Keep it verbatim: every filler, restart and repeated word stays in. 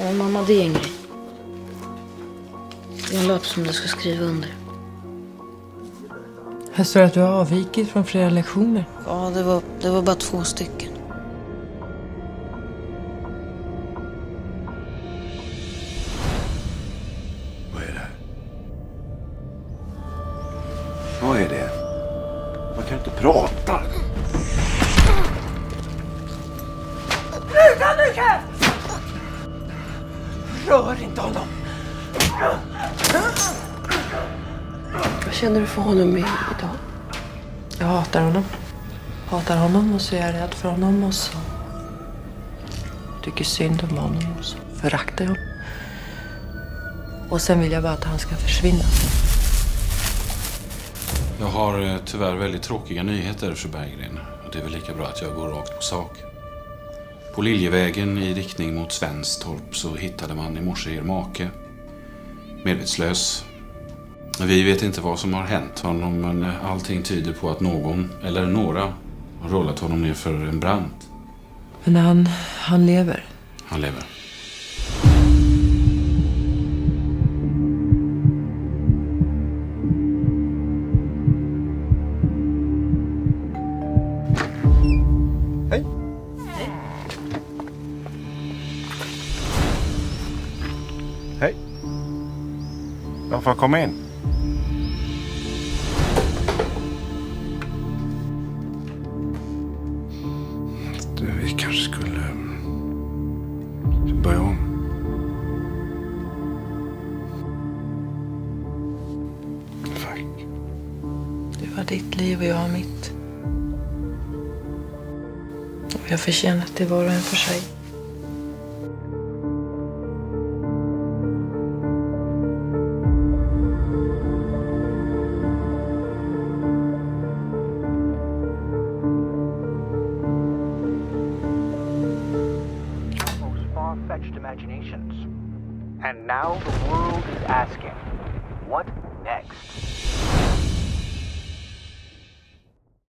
Ja, mamma, det är en grej. Det är en lapp som du ska skriva under. Här står att du har avvikit från flera lektioner. Ja, det var, det var bara två stycken. Vad är det? Vad är det? Man kan inte prata. Sluta nu, Ken! Rör inte honom. Vad känner du för honom idag? Jag hatar honom. Hatar honom och så är jag rädd för honom och så tycker synd om honom och så föraktar jag honom. Och sen vill jag bara att han ska försvinna. Jag har tyvärr väldigt tråkiga nyheter, fru Berggren. Det är väl lika bra att jag går rakt på sak. På Liljevägen i riktning mot Svenstorp så hittade man i morse er make. Medvetslös. Vi vet inte vad som har hänt honom, men allting tyder på att någon eller några har rollat honom ner för en brant. Men han, han lever. Han lever. Hej. Hej. Jag får komma in. Du, vi kanske skulle börja om. Tack. Du har ditt liv och jag har mitt. Och jag förtjänar att det var och en för sig. Far-fetched imaginations. And now the world is asking, what next?